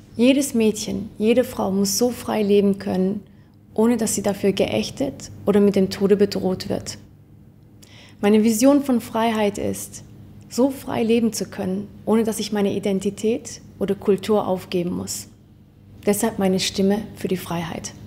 Jedes Mädchen, jede Frau muss so frei leben können, ohne dass sie dafür geächtet oder mit dem Tode bedroht wird. Meine Vision von Freiheit ist, so frei leben zu können, ohne dass ich meine Identität oder Kultur aufgeben muss. Deshalb meine Stimme für die Freiheit.